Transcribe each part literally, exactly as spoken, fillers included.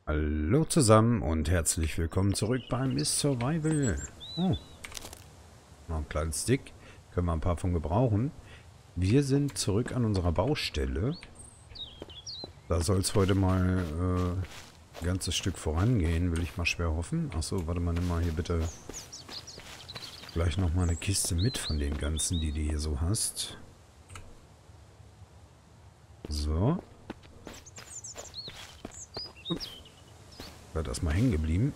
Hallo zusammen und herzlich willkommen zurück beim Mist Survival. Oh, noch ein kleines Stick. Können wir ein paar von gebrauchen. Wir sind zurück an unserer Baustelle. Da soll es heute mal äh, ein ganzes Stück vorangehen, will ich mal schwer hoffen. Achso, warte mal, nimm mal hier bitte gleich nochmal eine Kiste mit von den ganzen, die du hier so hast. So. Wird erstmal hängen geblieben.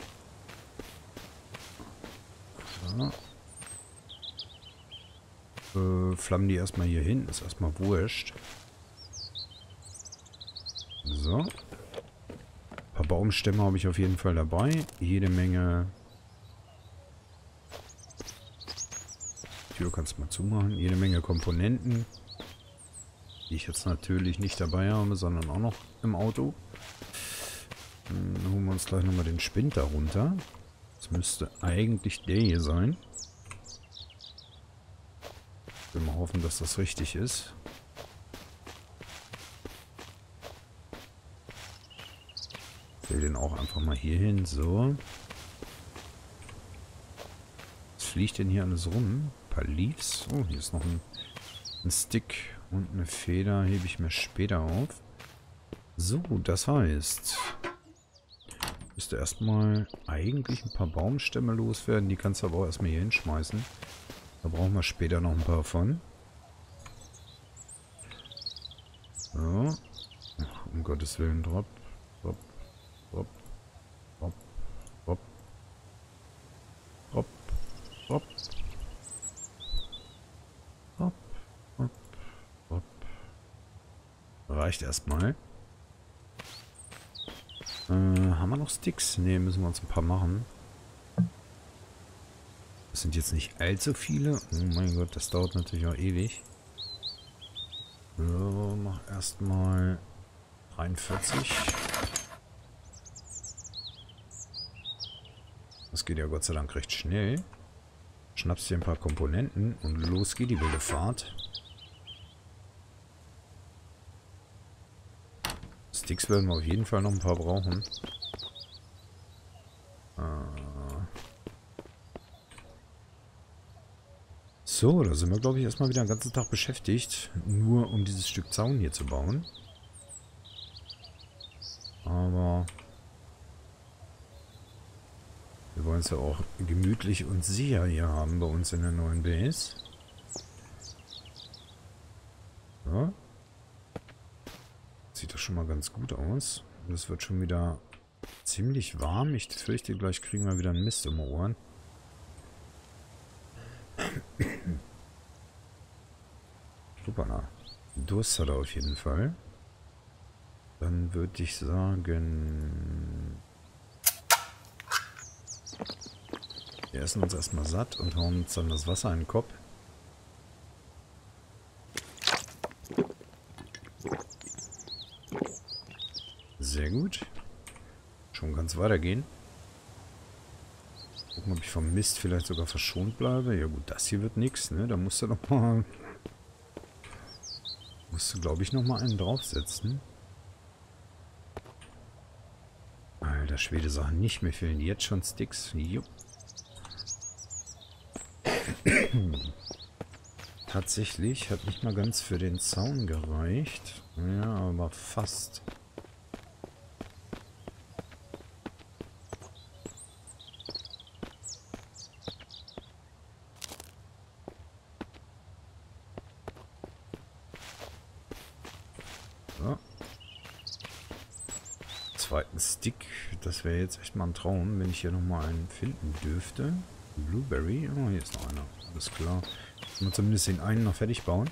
So. Äh, flammen die erstmal hier hin. Ist erstmal wurscht. So. Ein paar Baumstämme habe ich auf jeden Fall dabei. Jede Menge. Die Tür kannst du mal zumachen. Jede Menge Komponenten. Die ich jetzt natürlich nicht dabei habe, sondern auch noch im Auto. Dann holen wir uns gleich nochmal den Spind da runter. Das müsste eigentlich der hier sein. Ich will mal hoffen, dass das richtig ist. Ich will den auch einfach mal hier hin. So. Was fliegt denn hier alles rum? Ein paar Leaves. Oh, hier ist noch ein, ein Stick und eine Feder. Hebe ich mir später auf. So, das heißt... Müsste erstmal eigentlich ein paar Baumstämme loswerden. Die kannst du aber auch erstmal hier hinschmeißen. Da brauchen wir später noch ein paar von. So. Ach, um Gottes Willen. Drop, drop, drop, drop, drop, drop, drop, drop, drop, drop. Reicht erstmal. Äh, haben wir noch Sticks? Ne, müssen wir uns ein paar machen. Das sind jetzt nicht allzu viele. Oh mein Gott, das dauert natürlich auch ewig. So, mach erstmal dreiundvierzig. Das geht ja Gott sei Dank recht schnell. Schnappst dir ein paar Komponenten und los geht die wilde Fahrt. Sticks werden wir auf jeden Fall noch ein paar brauchen. Äh so, da sind wir, glaube ich, erstmal wieder den ganzen Tag beschäftigt, nur um dieses Stück Zaun hier zu bauen. Aber wir wollen es ja auch gemütlich und sicher hier haben bei uns in der neuen Base. So. Sieht das schon mal ganz gut aus. Es wird schon wieder ziemlich warm. Ich fürchte, gleich kriegen wir wieder einen Mist um die Ohren. Super, Durst hat er auf jeden Fall. Dann würde ich sagen, wir essen uns erstmal satt und hauen uns dann das Wasser in den Kopf. Sehr gut. Schon ganz weitergehen. Gucken, ob ich vom Mist vielleicht sogar verschont bleibe. Ja gut, das hier wird nichts, ne? Da musst du noch mal... Musst du, glaube ich, noch mal einen draufsetzen. Alter Schwede, Sachen nicht mehr fehlen. Jetzt schon Sticks. Jupp. Tatsächlich hat nicht mal ganz für den Zaun gereicht. Ja, aber fast. So. Zweiten Stick. Das wäre jetzt echt mal ein Traum, wenn ich hier nochmal einen finden dürfte. Blueberry. Oh, hier ist noch einer. Alles klar. Können wir zumindest den einen noch fertig bauen.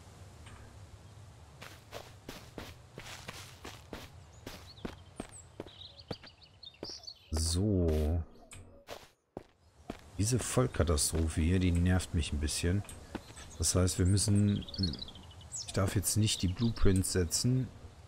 So. Diese Vollkatastrophe hier, die nervt mich ein bisschen. Das heißt, wir müssen... Ich darf jetzt nicht die Blueprints setzen.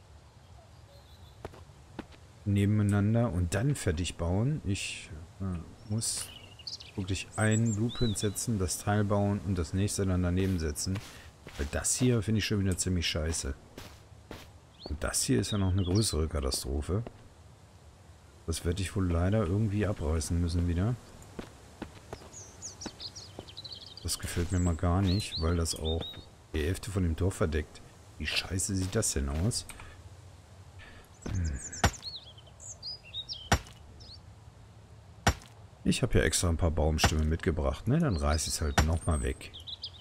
Nebeneinander und dann fertig bauen. Ich äh, muss wirklich einen Blueprint setzen, das Teil bauen und das nächste dann daneben setzen. Weil das hier finde ich schon wieder ziemlich scheiße. Und das hier ist ja noch eine größere Katastrophe. Das werde ich wohl leider irgendwie abreißen müssen wieder. Das gefällt mir mal gar nicht, weil das auch die Hälfte von dem Tor verdeckt. Wie scheiße sieht das denn aus? Hm. Ich habe ja extra ein paar Baumstämme mitgebracht, ne? Dann reiße ich es halt nochmal weg.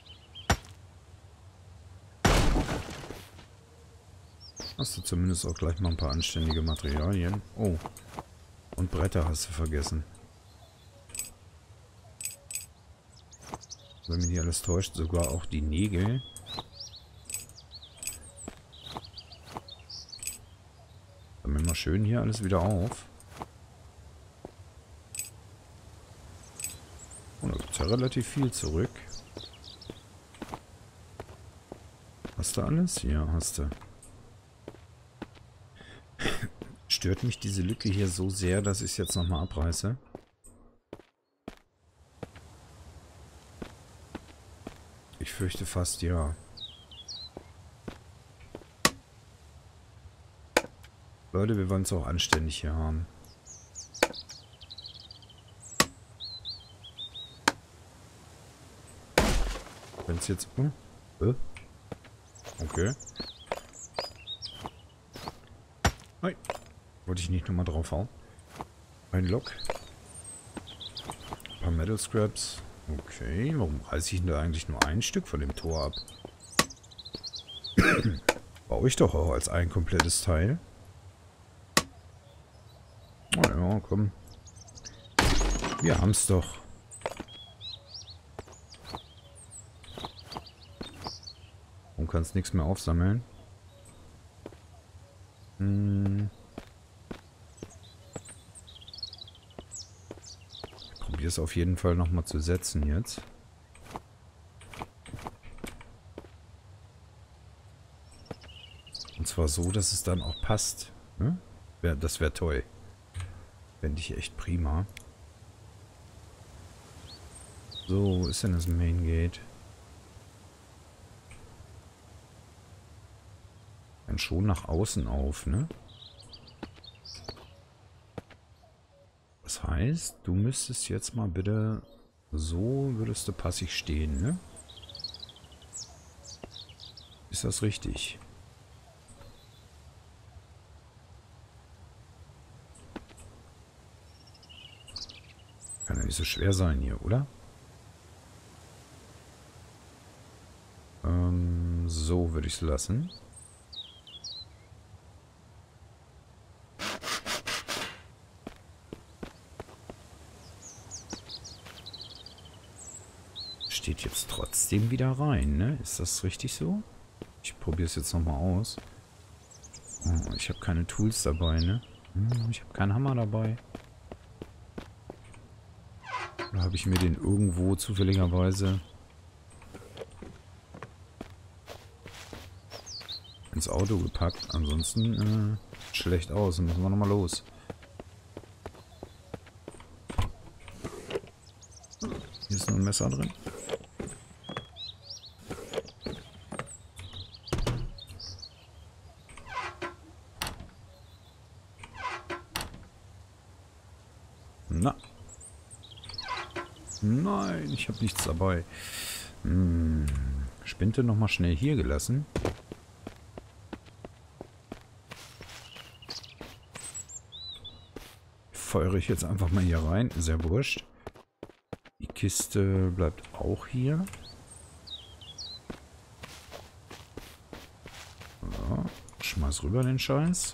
Hast du zumindest auch gleich mal ein paar anständige Materialien. Oh. Und Bretter hast du vergessen. Wenn mich nicht alles täuscht, sogar auch die Nägel. Sammeln wir mal schön hier alles wieder auf. Und da gibt es ja relativ viel zurück. Hast du alles? Ja, hast du. Stört mich diese Lücke hier so sehr, dass ich es jetzt nochmal abreiße? Ich fürchte fast ja. Leute, wir wollen es auch anständig hier haben. Wenn es jetzt... Hm? Äh? Okay. Nein. Wollte ich nicht nochmal draufhauen. Ein Lock. Ein paar Metal Scraps. Okay, warum reiße ich denn da eigentlich nur ein Stück von dem Tor ab? Baue ich doch auch als ein komplettes Teil. Oh ja, komm. Wir haben's doch. Warum kannst nichts mehr aufsammeln? Hm. Ich probiere es auf jeden Fall nochmal zu setzen jetzt. Und zwar so, dass es dann auch passt. Hm? Ja, das wäre toll. Fände ich echt prima. So, wo ist denn das Main Gate? Dann schon nach außen auf, ne? Das heißt, du müsstest jetzt mal bitte... So würdest du passig stehen, ne? Ist das richtig? Kann ja nicht so schwer sein hier, oder? Ähm, so würde ich es lassen. Steht jetzt trotzdem wieder rein, ne? Ist das richtig so? Ich probiere es jetzt nochmal aus. Oh, ich habe keine Tools dabei, ne? Ich habe keinen Hammer dabei. Oder habe ich mir den irgendwo zufälligerweise ins Auto gepackt? Ansonsten äh, schlecht aus. Dann müssen wir nochmal los. Hier ist noch ein Messer drin. Na. Nein, ich habe nichts dabei. Hm. Spinte nochmal schnell hier gelassen. Feuere ich jetzt einfach mal hier rein. Ist ja wurscht. Die Kiste bleibt auch hier. So. Schmeiß rüber den Scheiß.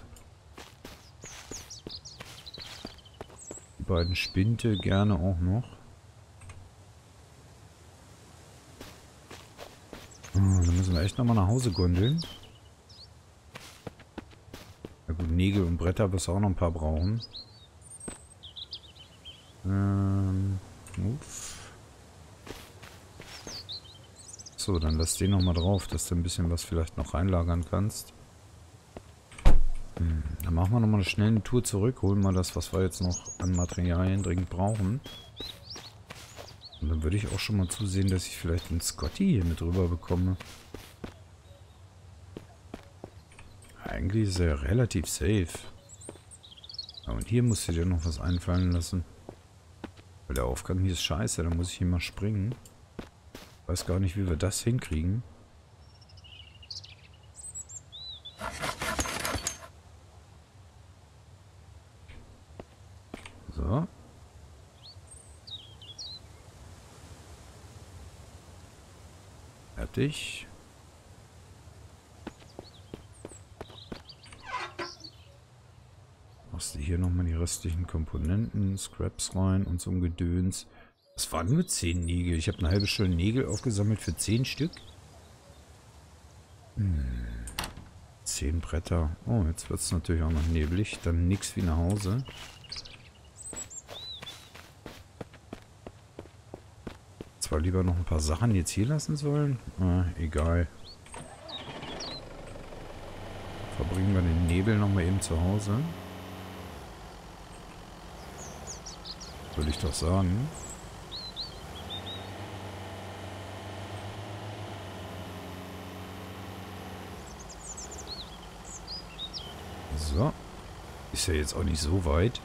Die beiden Spinte gerne auch noch. Dann müssen wir echt nochmal nach Hause gondeln. Ja gut, Nägel und Bretter wirst du auch noch ein paar brauchen. Ähm, uff. So, dann lass den nochmal drauf, dass du ein bisschen was vielleicht noch reinlagern kannst. Hm, dann machen wir nochmal eine schnelle Tour zurück, holen mal das, was wir jetzt noch an Materialien dringend brauchen. Und dann würde ich auch schon mal zusehen, dass ich vielleicht den Scotty hier mit rüber bekomme. Eigentlich ist er relativ safe. Ja, und hier musst du dir noch was einfallen lassen. Weil der Aufgang hier ist scheiße, da muss ich hier mal springen. Weiß gar nicht, wie wir das hinkriegen. So. Fertig. Machst du hier nochmal die restlichen Komponenten, Scraps rein und so ein Gedöns. Das waren nur zehn Nägel. Ich habe eine halbe Stunde Nägel aufgesammelt für zehn Stück. Hm. zehn Bretter. Oh, jetzt wird es natürlich auch noch neblig. Dann nix wie nach Hause. Zwar lieber noch ein paar Sachen jetzt hier lassen sollen. Ah, egal. Verbringen wir den Nebel nochmal eben zu Hause. Würde ich doch sagen. So. Ist ja jetzt auch nicht so weit.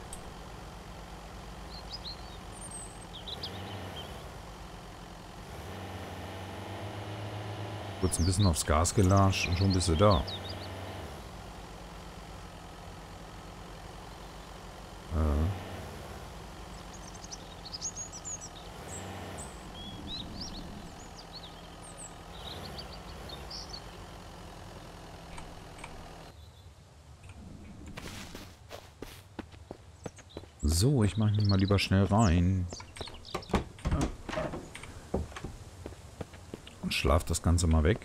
Kurz ein bisschen aufs Gas gelatscht und schon bist du da. Äh. So, ich mache mich mal lieber schnell rein. Und schlaf das Ganze mal weg.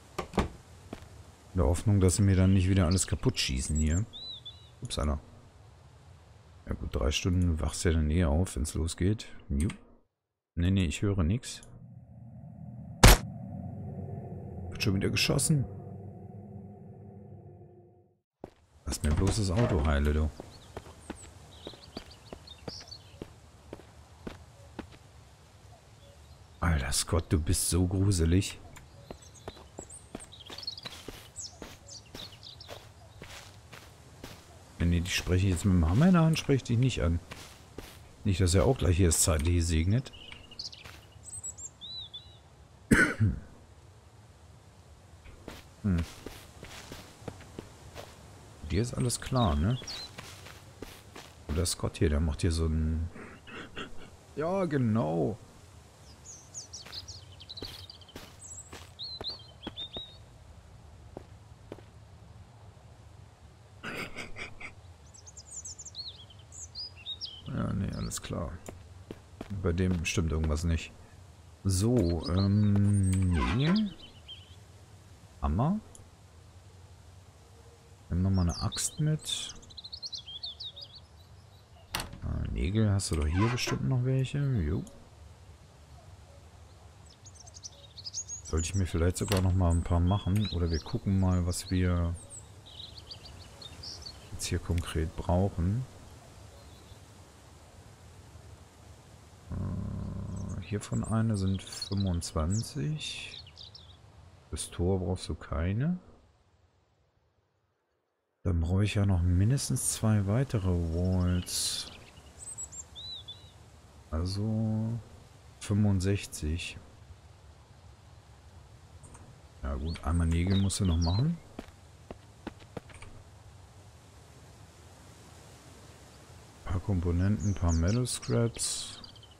In der Hoffnung, dass sie mir dann nicht wieder alles kaputt schießen hier. Ups, Alter. Ja gut, drei Stunden wachst du ja dann eh auf, wenn es losgeht. Jupp. Nee, nee, ich höre nichts. Wird schon wieder geschossen. Lass mir bloß das Auto heile, du. Alter Scott, du bist so gruselig. Nee, die spreche ich jetzt mit dem Hammer in der Hand, spreche ich dich nicht an. Nicht, dass er auch gleich hier das Zeitliche segnet. hm. Dir ist alles klar, ne? Oder Scott hier, der macht hier so ein... Ja, genau. Ja, nee, alles klar. Bei dem stimmt irgendwas nicht. So, ähm, nee. Hammer. Nimm nochmal eine Axt mit. Ah, Nägel hast du doch hier bestimmt noch welche. Jo. Sollte ich mir vielleicht sogar noch mal ein paar machen. Oder wir gucken mal, was wir jetzt hier konkret brauchen. Hiervon eine sind fünfundzwanzig. Fürs Tor brauchst du keine. Dann brauche ich ja noch mindestens zwei weitere Walls. Also fünfundsechzig. Ja gut, einmal Nägel musst du noch machen. Ein paar Komponenten, ein paar Metal Scraps.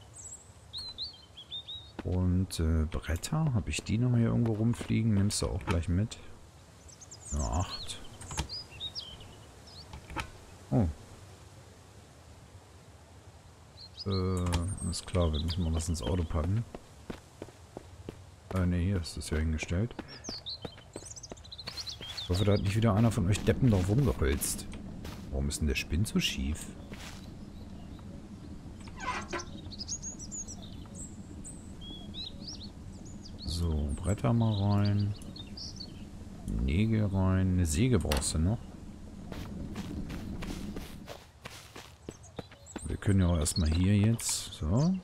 Und äh, Bretter, habe ich die noch hier irgendwo rumfliegen? Nimmst du auch gleich mit? Ja, acht. Oh. Äh, alles klar, wir müssen mal was ins Auto packen. Äh, ne, hier ist das ja hingestellt. Ich hoffe, da hat nicht wieder einer von euch Deppen drauf rumgeholzt. Warum ist denn der Spinn so schief? So, Bretter mal rein. Nägel rein. Eine Säge brauchst du noch. Wir können ja auch erstmal hier jetzt. So.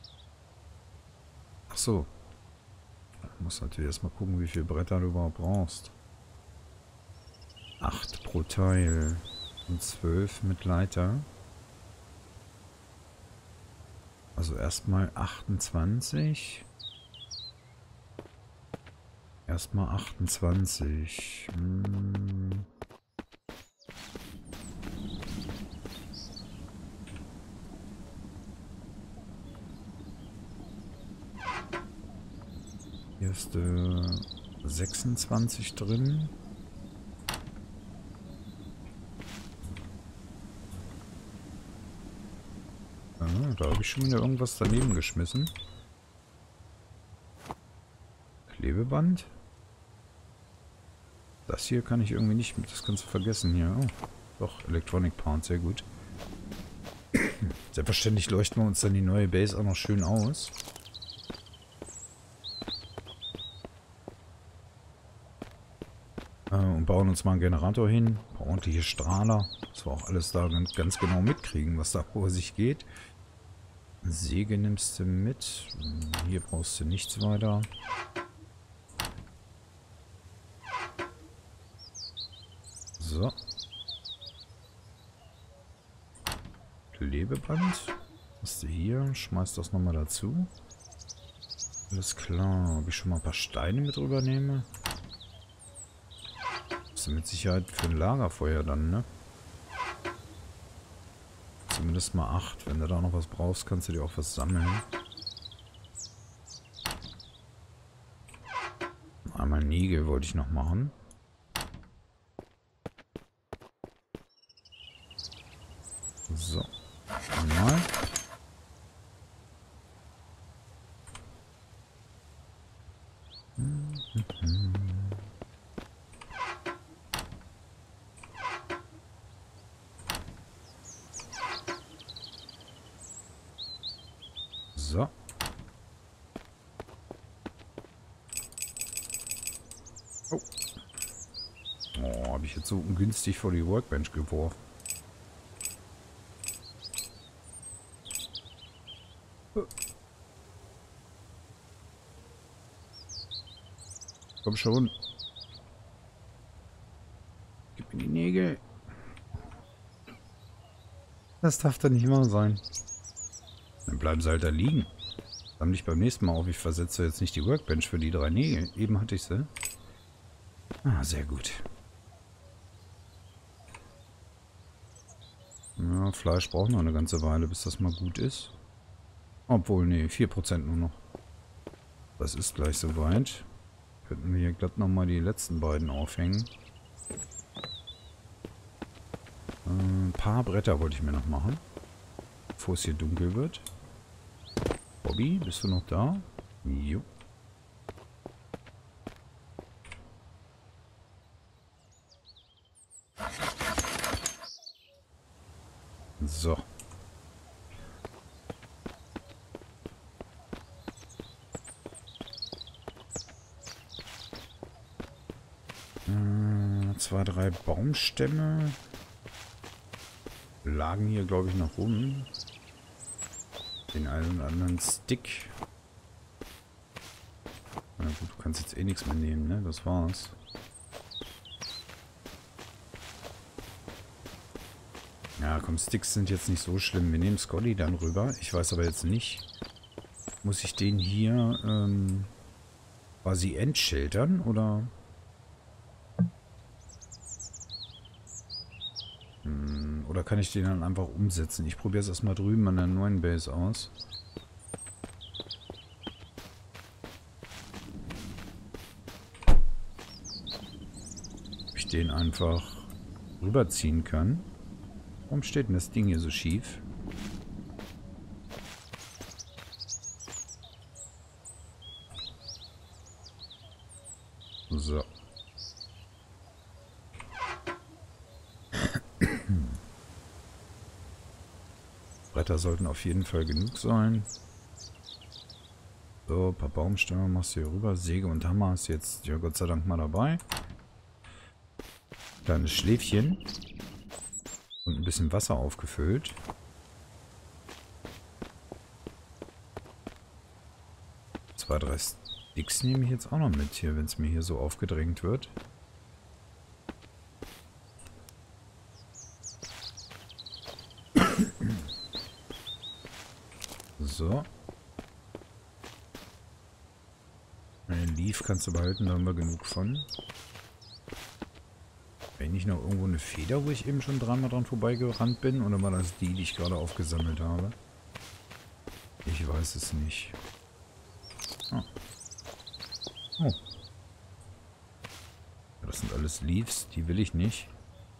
Ach so. Ich muss natürlich erstmal gucken, wie viele Bretter du überhaupt brauchst. Acht pro Teil. Und zwölf mit Leiter. Also erstmal achtundzwanzig. Erstmal achtundzwanzig. Hm. Hier ist äh, sechsundzwanzig drin. Ah, da habe ich schon wieder irgendwas daneben geschmissen. Klebeband. Das hier kann ich irgendwie nicht mit. Das kannst du vergessen hier. Oh, doch, Electronic Parts, sehr gut. Selbstverständlich leuchten wir uns dann die neue Base auch noch schön aus. Äh, und bauen uns mal einen Generator hin. Ein paar ordentliche Strahler. Dass wir auch alles da ganz, ganz genau mitkriegen, was da vor sich geht. Säge nimmst du mit. Hier brauchst du nichts weiter. So. Klebeband. Hast du hier. Schmeiß das nochmal dazu. Alles klar. Ob ich schon mal ein paar Steine mit rübernehme? Das ist mit Sicherheit für ein Lagerfeuer dann, ne? Zumindest mal acht. Wenn du da noch was brauchst, kannst du dir auch was sammeln. Einmal Nägel wollte ich noch machen. So. Einmal. So. Oh. Oh, habe ich jetzt so ungünstig vor die Workbench geworfen. Komm schon. Gib mir die Nägel. Das darf doch nicht wahr sein. Dann bleiben sie halt da liegen. Sammle ich beim nächsten Mal auf. Ich versetze jetzt nicht die Workbench für die drei Nägel. Eben hatte ich sie. Ah, sehr gut. Ja, Fleisch braucht noch eine ganze Weile, bis das mal gut ist. Obwohl, nee, vier Prozent nur noch. Das ist gleich soweit. Könnten wir hier glatt nochmal die letzten beiden aufhängen. Äh, ein paar Bretter wollte ich mir noch machen. Bevor es hier dunkel wird. Bobby, bist du noch da? Jo. So. Äh, zwei, drei Baumstämme lagen hier, glaube ich, noch rum. Den einen oder anderen Stick. Na gut, du kannst jetzt eh nichts mehr nehmen, ne? Das war's. Ja, komm, Sticks sind jetzt nicht so schlimm. Wir nehmen Scotty dann rüber. Ich weiß aber jetzt nicht. Muss ich den hier ähm, quasi entschildern, oder? Hm, oder kann ich den dann einfach umsetzen? Ich probiere es erstmal drüben an der neuen Base aus. Ob ich den einfach rüberziehen kann. Warum steht denn das Ding hier so schief? So. Bretter sollten auf jeden Fall genug sein. So, ein paar Baumstämme machst du hier rüber. Säge und Hammer ist jetzt ja Gott sei Dank mal dabei. Kleines Schläfchen. Und ein bisschen Wasser aufgefüllt. Zwei, drei Sticks nehme ich jetzt auch noch mit hier, wenn es mir hier so aufgedrängt wird. So. Ein Leaf kannst du behalten, da haben wir genug von. Wenn nicht noch irgendwo eine Feder, wo ich eben schon dreimal dran vorbeigerannt bin? Oder war das die, die ich gerade aufgesammelt habe? Ich weiß es nicht. Oh. Oh. Das sind alles Leaves, die will ich nicht.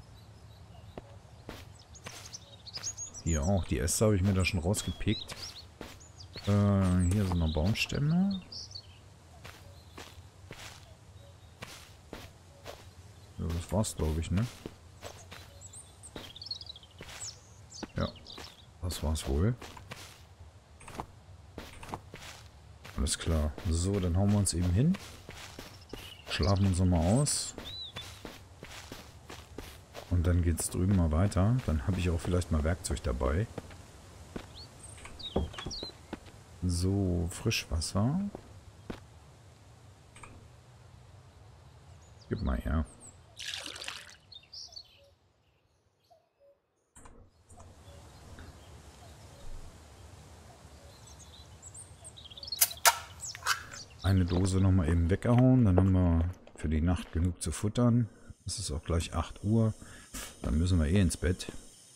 Hier auch, die Äste habe ich mir da schon rausgepickt. Äh, hier sind noch Baumstämme. Ja, das war's, glaube ich, ne? Ja, das war's wohl. Alles klar. So, dann hauen wir uns eben hin. Schlafen uns nochmal aus. Und dann geht's drüben mal weiter. Dann habe ich auch vielleicht mal Werkzeug dabei. So, Frischwasser. Gib mal her. Eine Dose nochmal eben weggehauen. Dann haben wir für die Nacht genug zu futtern. Es ist auch gleich acht Uhr. Dann müssen wir eh ins Bett.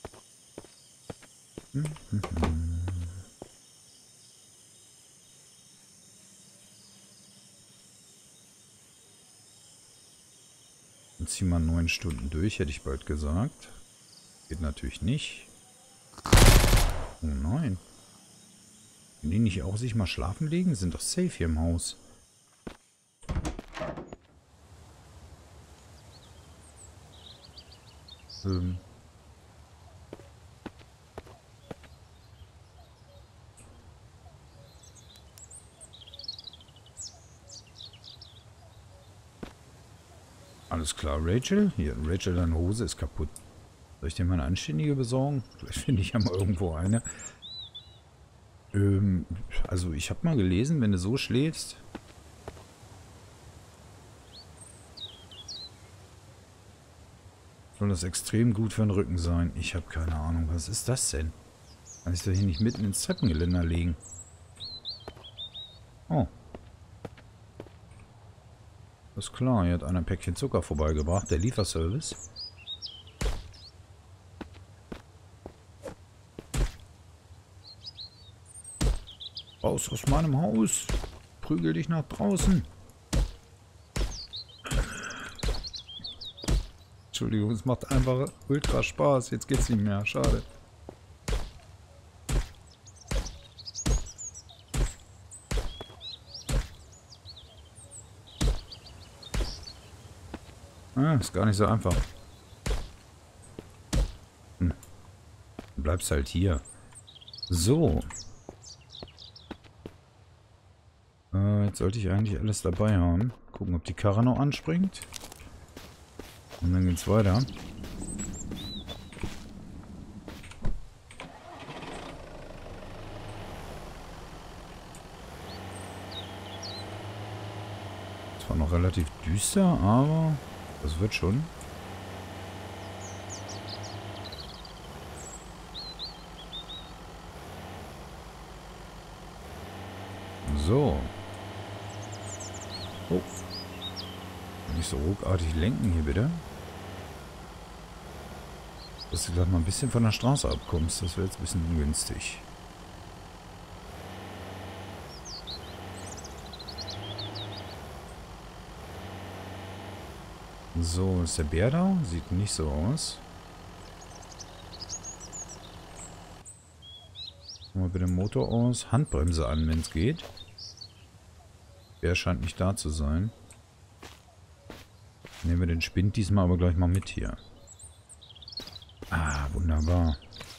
Hm, hm, hm. Dann ziehen wir neun Stunden durch, hätte ich bald gesagt. Geht natürlich nicht. Oh nein. Können die nicht auch sich mal schlafen legen? Sind doch safe hier im Haus. Ähm. Alles klar, Rachel. Hier, Rachel, deine Hose ist kaputt. Soll ich dir mal eine anständige besorgen? Vielleicht finde ich ja mal irgendwo eine. Ähm, also ich habe mal gelesen, wenn du so schläfst, soll das extrem gut für den Rücken sein. Ich habe keine Ahnung, was ist das denn? Kann ich da hier nicht mitten ins Treppengeländer legen? Oh. Ist klar, hier hat einer ein Päckchen Zucker vorbeigebracht, der Lieferservice. Raus aus meinem Haus. Prügel dich nach draußen. Entschuldigung, es macht einfach ultra Spaß. Jetzt geht's nicht mehr. Schade. Ah, ist gar nicht so einfach. Hm. Du bleibst halt hier. So. Äh, jetzt sollte ich eigentlich alles dabei haben. Gucken, ob die Karre noch anspringt. Und dann geht's weiter. Es war noch relativ düster, aber das wird schon. So. Oh. Nicht so ruckartig lenken hier bitte. Dass du gleich mal ein bisschen von der Straße abkommst. Das wäre jetzt ein bisschen ungünstig. So, ist der Bär da? Sieht nicht so aus. Mal bitte den Motor aus. Handbremse an, wenn es geht. Bär scheint nicht da zu sein. Nehmen wir den Spind diesmal aber gleich mal mit hier. Ah, wunderbar.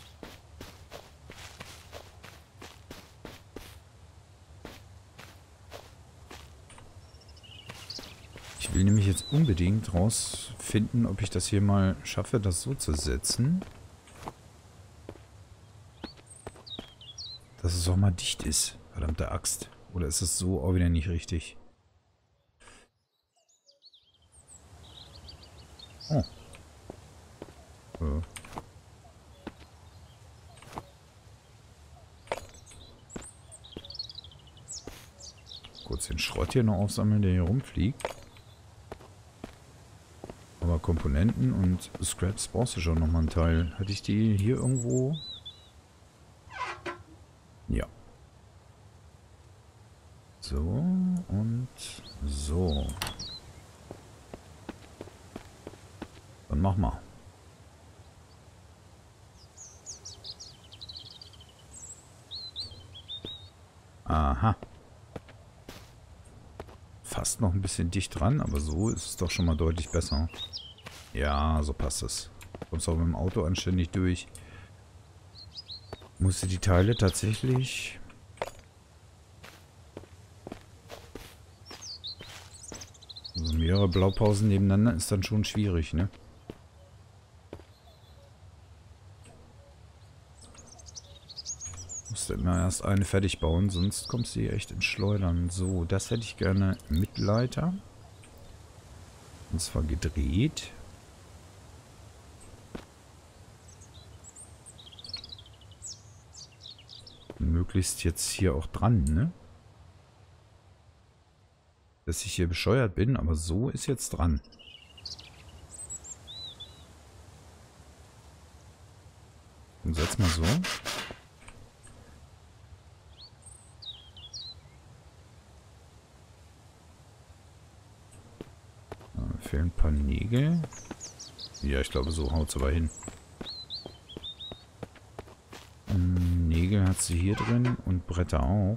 Ich will nämlich jetzt unbedingt rausfinden, ob ich das hier mal schaffe, das so zu setzen, dass es auch mal dicht ist. Verdammte Axt. Oder ist es so auch wieder nicht richtig? Oh. kurz den Schrott hier noch aufsammeln, der hier rumfliegt. Aber Komponenten und Scraps brauchst du schon nochmal einen Teil. Hatte ich die hier irgendwo? Ja. So und so. Dann mach mal. Aha. Fast noch ein bisschen dicht dran, aber so ist es doch schon mal deutlich besser. Ja, so passt es. Kommst auch mit dem Auto anständig durch. Musste die Teile tatsächlich... Also mehrere Blaupausen nebeneinander ist dann schon schwierig, ne? Musst du immer erst eine fertig bauen, sonst kommst du hier echt ins Schleudern. So, das hätte ich gerne mit Leiter. Und zwar gedreht. Und möglichst jetzt hier auch dran, ne? Dass ich hier bescheuert bin, aber so ist jetzt dran. Und setz mal so. Da fehlen ein paar Nägel. Ja, ich glaube, so haut es aber hin. Hm, Nägel hat sie hier drin und Bretter auch.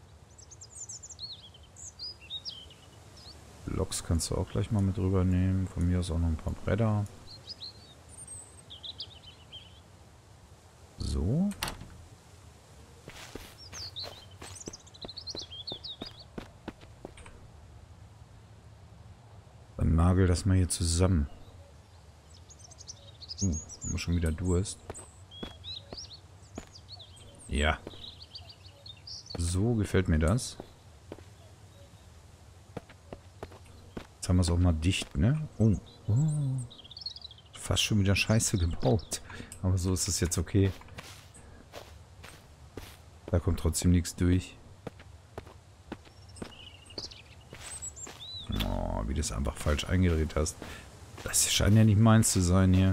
Loks kannst du auch gleich mal mit rübernehmen. Von mir aus auch noch ein paar Bretter. So. Dann nagel das mal hier zusammen. Uh, haben wir schon wieder Durst. Ja. So gefällt mir das. Jetzt haben wir es auch mal dicht, ne? Oh. Oh. Fast schon wieder scheiße gebaut. Aber so ist es jetzt okay. Da kommt trotzdem nichts durch. Oh, wie du es einfach falsch eingedreht hast. Das scheint ja nicht meins zu sein hier.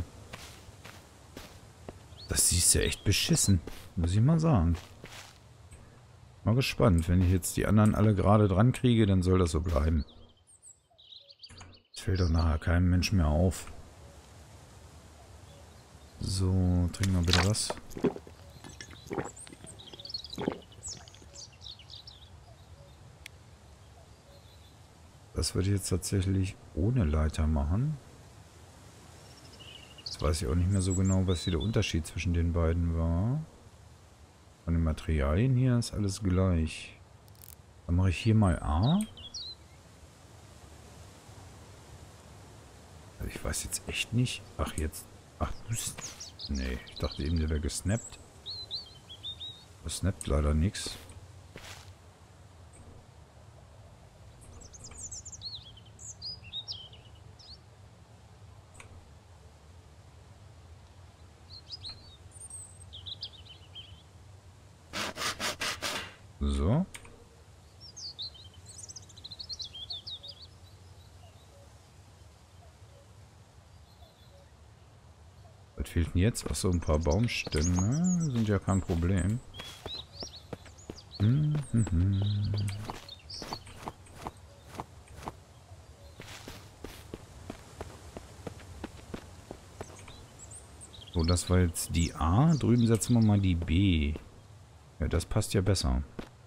Das siehst du echt beschissen. Muss ich mal sagen. Mal gespannt. Wenn ich jetzt die anderen alle gerade dran kriege, dann soll das so bleiben. Das fällt doch nachher keinem Menschen mehr auf. So, trinken wir bitte was. Das würde ich jetzt tatsächlich ohne Leiter machen. Jetzt weiß ich auch nicht mehr so genau, was hier der Unterschied zwischen den beiden war. Von den Materialien hier ist alles gleich. Dann mache ich hier mal A. Also ich weiß jetzt echt nicht. Ach, jetzt. Ach, nee, ich dachte eben, der wäre gesnappt. Das snappt leider nichts. So. Was fehlt denn jetzt? Ach so, ein paar Baumstämme sind ja kein Problem. Hm, hm, hm. So, das war jetzt die A. Drüben setzen wir mal die B. Ja, das passt ja besser.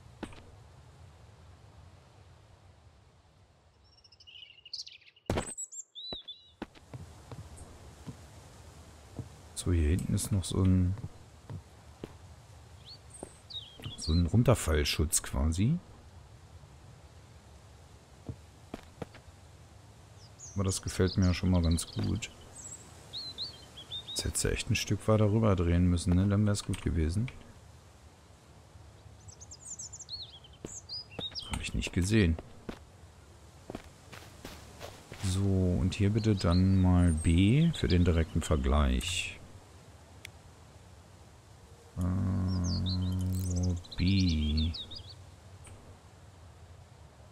So, hier hinten ist noch so ein so ein Runterfallschutz quasi. Aber das gefällt mir ja schon mal ganz gut. Jetzt hättest du echt ein Stück weiter rüber drehen müssen, ne? Dann wäre es gut gewesen. Habe ich nicht gesehen. So, und hier bitte dann mal B für den direkten Vergleich. Äh, B.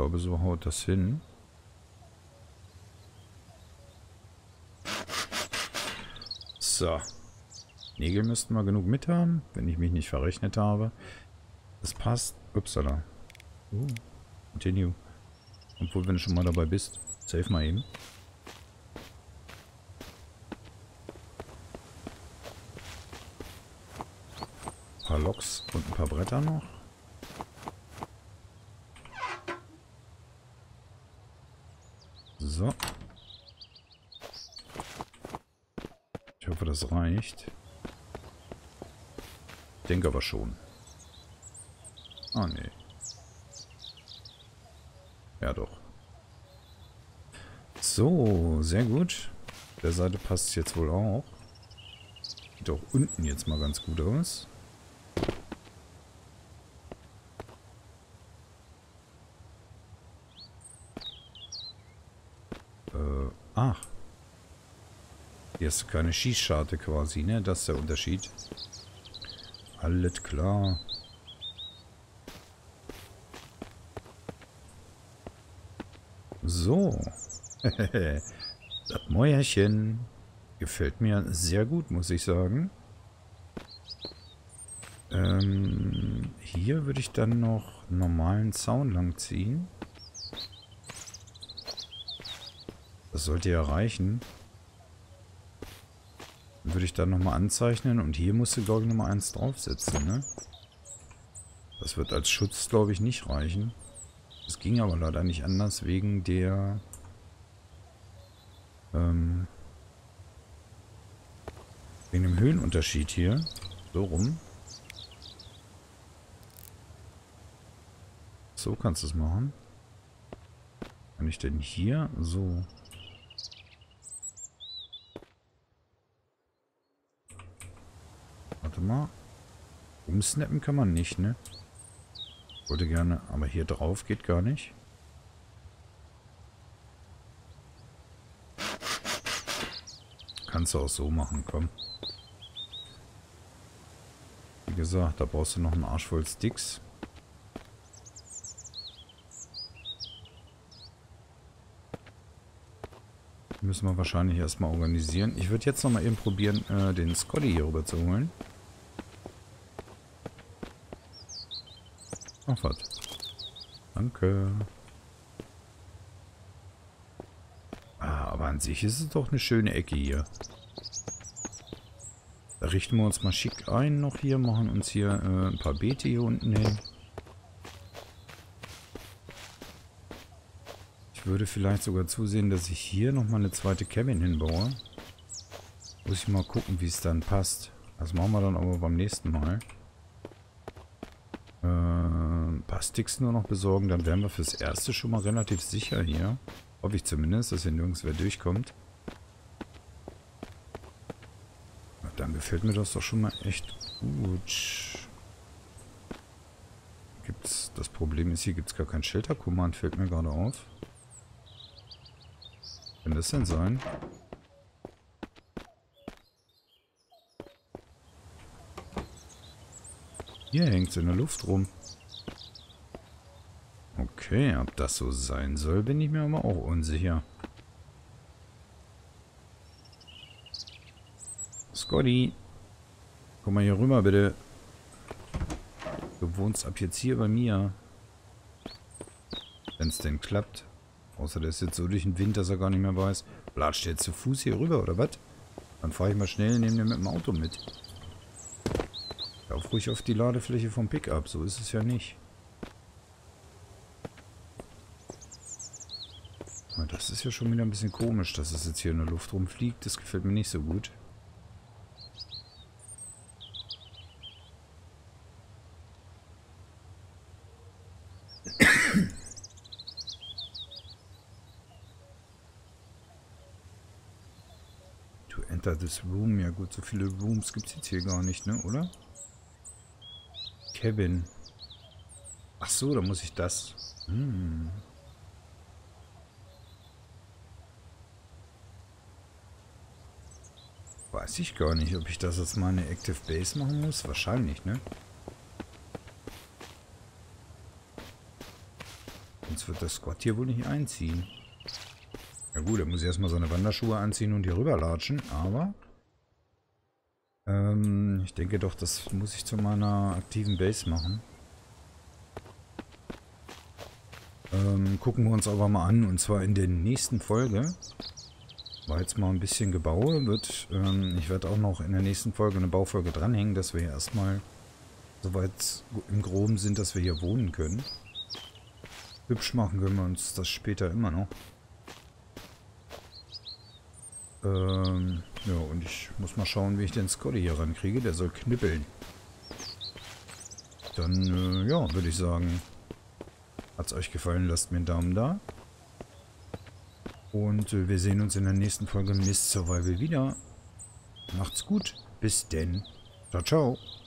glaube, so haut das hin. So. Nägel müssten wir genug mit haben, wenn ich mich nicht verrechnet habe. Das passt. Upsala. Uh, continue. Obwohl, wenn du schon mal dabei bist, save mal eben. Ein paar Loks und ein paar Bretter noch. So. Ich hoffe, das reicht. Ich denke aber schon. Ah, nee. Ja, doch. So, sehr gut. Der Seite passt es jetzt wohl auch. Sieht auch unten jetzt mal ganz gut aus. Äh, ach. Hier ist keine Schießscharte quasi, ne? Das ist der Unterschied. Alles klar. So. Das Mäuerchen gefällt mir sehr gut, muss ich sagen. Ähm, hier würde ich dann noch einen normalen Zaun lang ziehen. Das sollte ja reichen. Dann würde ich dann nochmal anzeichnen und hier musst du, glaube ich, nochmal eins draufsetzen, ne? Das wird als Schutz, glaube ich, nicht reichen. Das ging aber leider nicht anders wegen der ähm, wegen dem Höhenunterschied hier. So rum. So kannst du es machen. Kann ich denn hier so? Warte mal. Umsnappen kann man nicht, ne? Wollte gerne, aber hier drauf geht gar nicht. Kannst du auch so machen, komm. Wie gesagt, da brauchst du noch einen Arsch voll Sticks. Müssen wir wahrscheinlich erstmal organisieren. Ich würde jetzt noch mal eben probieren, äh, den Scotty hier rüber zu holen. Ach, was. Danke. Ah, aber an sich ist es doch eine schöne Ecke hier. Da richten wir uns mal schick ein noch hier, machen uns hier äh, ein paar Beete hier unten hin. Ich würde vielleicht sogar zusehen, dass ich hier nochmal eine zweite Cabin hinbaue. Muss ich mal gucken, wie es dann passt. Das machen wir dann aber beim nächsten Mal. Äh, ein paar Sticks nur noch besorgen, dann wären wir fürs Erste schon mal relativ sicher hier. Hoffe ich zumindest, dass hier nirgends wer durchkommt. Dann gefällt mir das doch schon mal echt gut. Gibt's, das Problem ist, hier gibt es gar kein Shelter-Command, fällt mir gerade auf. Kann das denn sein? Hier hängt es in der Luft rum. Okay, ob das so sein soll, bin ich mir aber auch unsicher. Scotty, komm mal hier rüber, bitte. Du wohnst ab jetzt hier bei mir. Wenn es denn klappt. Außer der ist jetzt so durch den Wind, dass er gar nicht mehr weiß. Latscht jetzt zu Fuß hier rüber, oder was? Dann fahre ich mal schnell, nehme den mit dem Auto mit. Lauf ruhig auf die Ladefläche vom Pickup, so ist es ja nicht. Aber das ist ja schon wieder ein bisschen komisch, dass es jetzt hier in der Luft rumfliegt. Das gefällt mir nicht so gut. To enter this room. Ja gut, so viele Rooms gibt es jetzt hier gar nicht, ne, oder? Cabin. Ach so, da muss ich das. Hm. Weiß ich gar nicht, ob ich das als meine Active Base machen muss. Wahrscheinlich, ne? Sonst wird der Squad hier wohl nicht einziehen. Ja gut, er muss erstmal seine Wanderschuhe anziehen und hier rüberlatschen, aber ähm, ich denke doch, das muss ich zu meiner aktiven Base machen. Ähm, gucken wir uns aber mal an, und zwar in der nächsten Folge. War jetzt mal ein bisschen Gebaue, wird, ähm, ich werde auch noch in der nächsten Folge eine Baufolge dranhängen, dass wir erstmal soweit im Groben sind, dass wir hier wohnen können. Hübsch machen können wir uns das später immer noch. Ähm, ja, und ich muss mal schauen, wie ich den Scotty hier rankriege. Der soll knippeln. Dann, äh, ja, würde ich sagen, hat es euch gefallen, lasst mir einen Daumen da. Und äh, wir sehen uns in der nächsten Folge Mist Survival wieder. Macht's gut. Bis denn. Ciao, ciao.